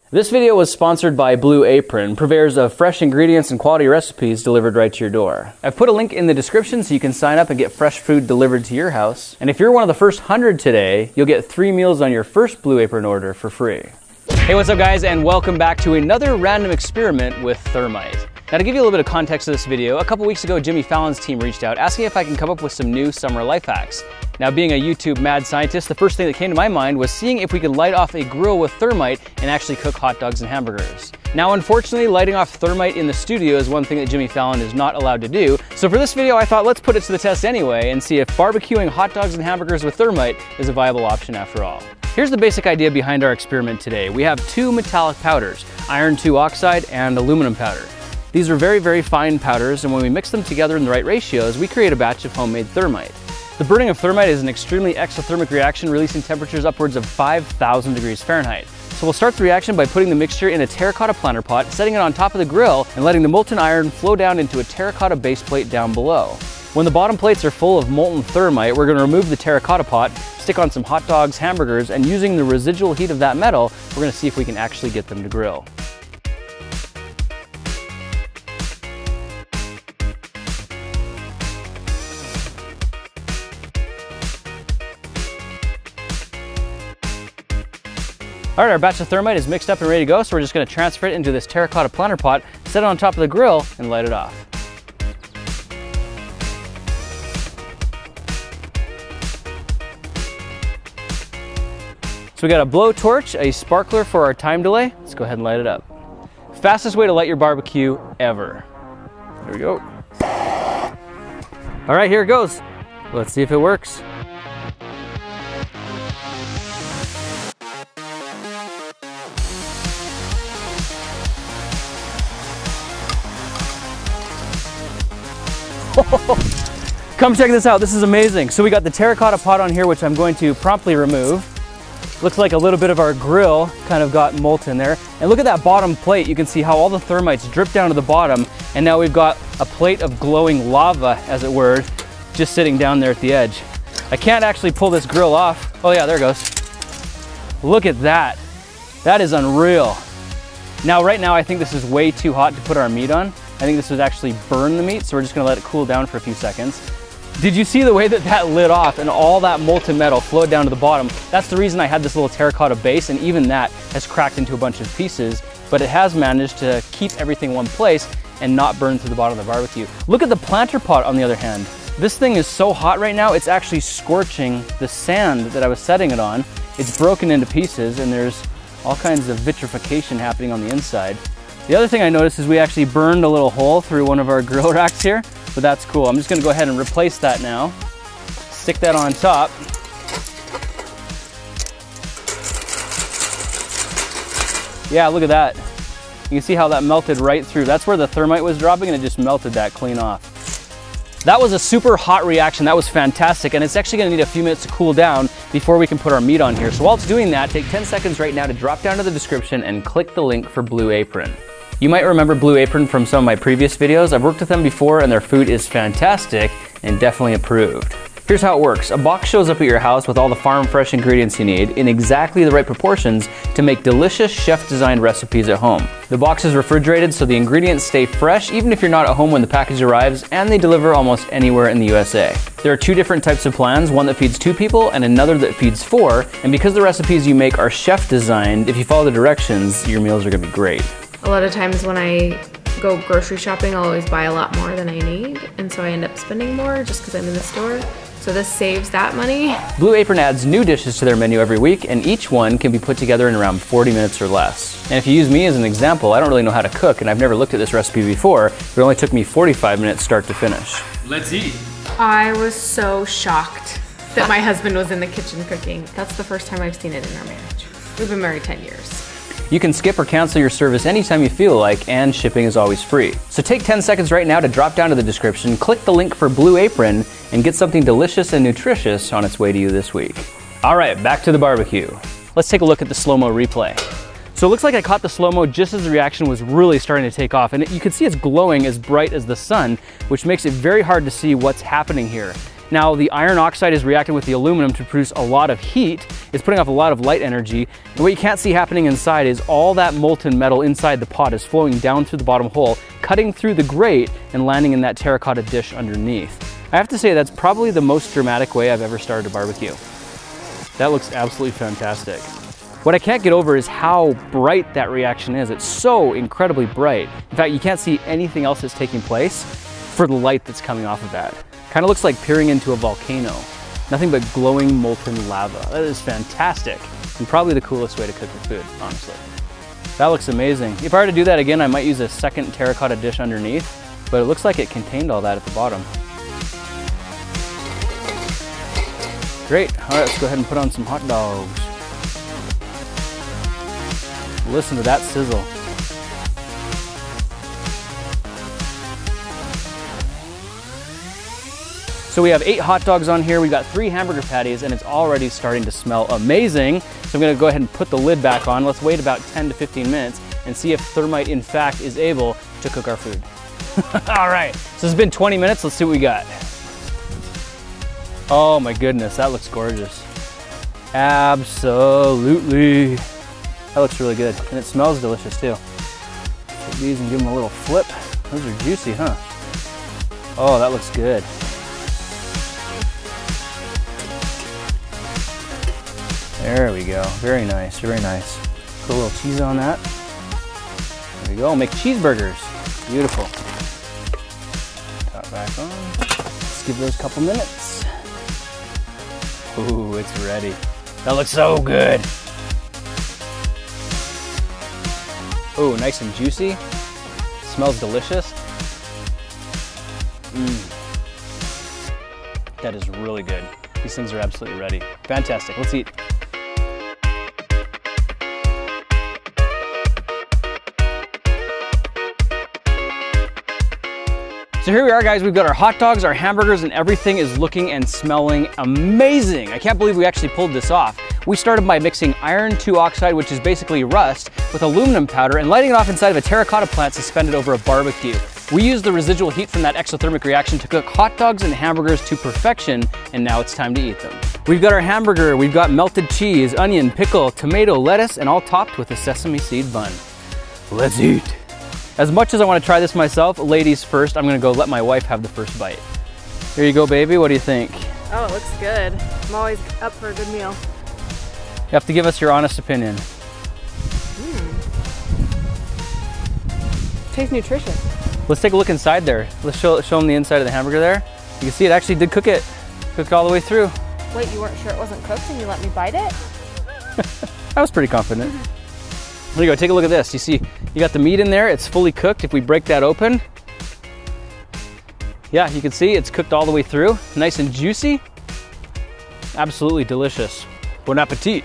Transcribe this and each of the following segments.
This video was sponsored by Blue Apron, purveyors of fresh ingredients and quality recipes delivered right to your door. I've put a link in the description so you can sign up and get fresh food delivered to your house. And if you're one of the first 100 today, you'll get 3 meals on your first Blue Apron order for free. Hey, what's up guys, and welcome back to another random experiment with Thermite. Now to give you a little bit of context to this video, a couple weeks ago Jimmy Fallon's team reached out asking if I can come up with some new summer life hacks. Now being a YouTube mad scientist, the first thing that came to my mind was seeing if we could light off a grill with Thermite and actually cook hot dogs and hamburgers. Now unfortunately, lighting off Thermite in the studio is one thing that Jimmy Fallon is not allowed to do. So for this video I thought let's put it to the test anyway and see if barbecuing hot dogs and hamburgers with Thermite is a viable option after all. Here's the basic idea behind our experiment today. We have 2 metallic powders, iron 2 oxide and aluminum powder. These are very, very fine powders, and when we mix them together in the right ratios, we create a batch of homemade Thermite. The burning of Thermite is an extremely exothermic reaction, releasing temperatures upwards of 5,000 degrees Fahrenheit. So we'll start the reaction by putting the mixture in a terracotta planter pot, setting it on top of the grill, and letting the molten iron flow down into a terracotta base plate down below. When the bottom plates are full of molten Thermite, we're going to remove the terracotta pot, stick on some hot dogs, hamburgers, and using the residual heat of that metal, we're going to see if we can actually get them to grill. All right, our batch of Thermite is mixed up and ready to go, so we're just going to transfer it into this terracotta planter pot, set it on top of the grill, and light it off. So we got a blowtorch, a sparkler for our time delay. Let's go ahead and light it up. Fastest way to light your barbecue ever. There we go. All right, here it goes. Let's see if it works. Come check this out, this is amazing. So we got the terracotta pot on here, which I'm going to promptly remove. Looks like a little bit of our grill kind of got molten there. And look at that bottom plate, you can see how all the Thermites drip down to the bottom, and now we've got a plate of glowing lava, as it were, just sitting down there at the edge. I can't actually pull this grill off. Oh yeah, there it goes. Look at that. That is unreal. Now, right now, I think this is way too hot to put our meat on. I think this would actually burn the meat, so we're just gonna let it cool down for a few seconds. Did you see the way that that lit off and all that molten metal flowed down to the bottom? That's the reason I had this little terracotta base, and even that has cracked into a bunch of pieces, but it has managed to keep everything in one place and not burn through the bottom of the barbecue. Look at the planter pot on the other hand. This thing is so hot right now, it's actually scorching the sand that I was setting it on. It's broken into pieces and there's all kinds of vitrification happening on the inside. The other thing I noticed is we actually burned a little hole through one of our grill racks here, but that's cool. I'm just gonna go ahead and replace that now. Stick that on top. Yeah, look at that. You can see how that melted right through. That's where the Thermite was dropping and it just melted that clean off. That was a super hot reaction. That was fantastic, and it's actually gonna need a few minutes to cool down before we can put our meat on here. So while it's doing that, take 10 seconds right now to drop down to the description and click the link for Blue Apron. You might remember Blue Apron from some of my previous videos. I've worked with them before and their food is fantastic and definitely approved. Here's how it works. A box shows up at your house with all the farm fresh ingredients you need in exactly the right proportions to make delicious chef-designed recipes at home. The box is refrigerated so the ingredients stay fresh even if you're not at home when the package arrives, and they deliver almost anywhere in the USA. There are 2 different types of plans, one that feeds 2 people and another that feeds 4, and because the recipes you make are chef-designed, if you follow the directions, your meals are gonna be great. A lot of times when I go grocery shopping, I'll always buy a lot more than I need, and so I end up spending more just because I'm in the store. So this saves that money. Blue Apron adds new dishes to their menu every week, and each one can be put together in around 40 minutes or less. And if you use me as an example, I don't really know how to cook, and I've never looked at this recipe before. It only took me 45 minutes start to finish. Let's eat. I was so shocked that my husband was in the kitchen cooking. That's the first time I've seen it in our marriage. We've been married 10 years. You can skip or cancel your service anytime you feel like, and shipping is always free. So take 10 seconds right now to drop down to the description, click the link for Blue Apron, and get something delicious and nutritious on its way to you this week. All right, back to the barbecue. Let's take a look at the Slowmo replay. So it looks like I caught the Slowmo just as the reaction was really starting to take off, and you can see it's glowing as bright as the sun, which makes it very hard to see what's happening here. Now, the iron oxide is reacting with the aluminum to produce a lot of heat. It's putting off a lot of light energy. And what you can't see happening inside is all that molten metal inside the pot is flowing down through the bottom hole, cutting through the grate and landing in that terracotta dish underneath. I have to say that's probably the most dramatic way I've ever started a barbecue. That looks absolutely fantastic. What I can't get over is how bright that reaction is. It's so incredibly bright. In fact, you can't see anything else that's taking place for the light that's coming off of that. Kind of looks like peering into a volcano. Nothing but glowing molten lava. That is fantastic, and probably the coolest way to cook your food, honestly. That looks amazing. If I were to do that again, I might use a second terracotta dish underneath, but it looks like it contained all that at the bottom. Great, all right, let's go ahead and put on some hot dogs. Listen to that sizzle. So we have 8 hot dogs on here, we've got 3 hamburger patties, and it's already starting to smell amazing. So I'm gonna go ahead and put the lid back on. Let's wait about 10 to 15 minutes and see if Thermite in fact is able to cook our food. All right, so it's been 20 minutes, let's see what we got. Oh my goodness, that looks gorgeous. Absolutely. That looks really good, and it smells delicious too. Take these and give them a little flip. Those are juicy, huh? Oh, that looks good. There we go, very nice, very nice. Put a little cheese on that. There we go, make cheeseburgers. Beautiful. Top back on. Let's give those a couple minutes. Ooh, it's ready. That looks so good. Ooh, nice and juicy. Smells delicious. That is really good. These things are absolutely ready. Fantastic, let's eat. So here we are, guys. We've got our hot dogs, our hamburgers, and everything is looking and smelling amazing. I can't believe we actually pulled this off. We started by mixing iron 2 oxide, which is basically rust, with aluminum powder and lighting it off inside of a terracotta plant suspended over a barbecue. We used the residual heat from that exothermic reaction to cook hot dogs and hamburgers to perfection, and now it's time to eat them. We've got our hamburger, we've got melted cheese, onion, pickle, tomato, lettuce, and all topped with a sesame seed bun. Let's eat. As much as I want to try this myself, ladies first, I'm gonna go let my wife have the first bite. Here you go, baby, what do you think? Oh, it looks good. I'm always up for a good meal. You have to give us your honest opinion. Tastes nutritious. Let's take a look inside there. Let's show them the inside of the hamburger there. You can see it actually did cook it. Cooked all the way through. Wait, you weren't sure it wasn't cooked and you let me bite it? I was pretty confident. There you go, take a look at this. You see, you got the meat in there, it's fully cooked. If we break that open, yeah, you can see it's cooked all the way through. Nice and juicy. Absolutely delicious. Bon appetit.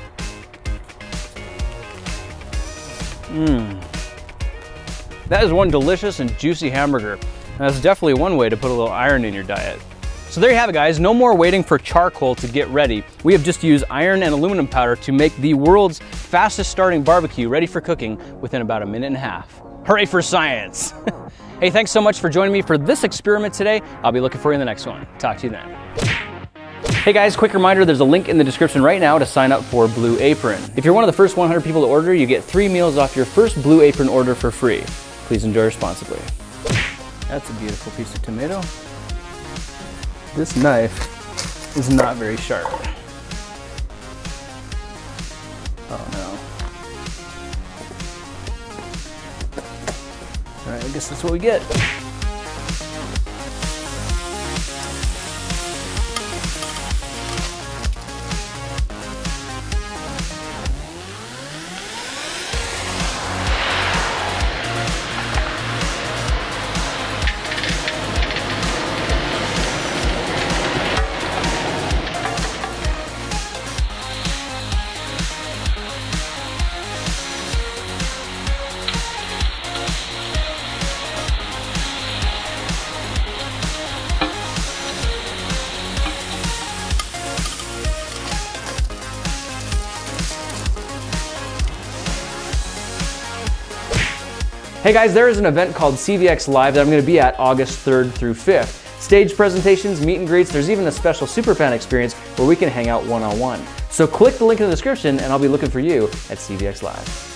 That is one delicious and juicy hamburger. And that's definitely one way to put a little iron in your diet. So there you have it, guys. No more waiting for charcoal to get ready. We have just used iron and aluminum powder to make the world's fastest starting barbecue ready for cooking within about a minute and a half. Hooray for science. Hey, thanks so much for joining me for this experiment today. I'll be looking for you in the next one. Talk to you then. Hey guys, quick reminder, there's a link in the description right now to sign up for Blue Apron. If you're one of the first 100 people to order, you get 3 meals off your first Blue Apron order for free. Please enjoy responsibly. That's a beautiful piece of tomato. This knife is not very sharp. Oh no. All right, I guess that's what we get. Hey guys, there is an event called CVX Live that I'm going to be at August 3rd through 5th. stage presentations, meet and greets. There's even a special superfan experience where we can hang out one-on-one. So click the link in the description and I'll be looking for you at CVX Live.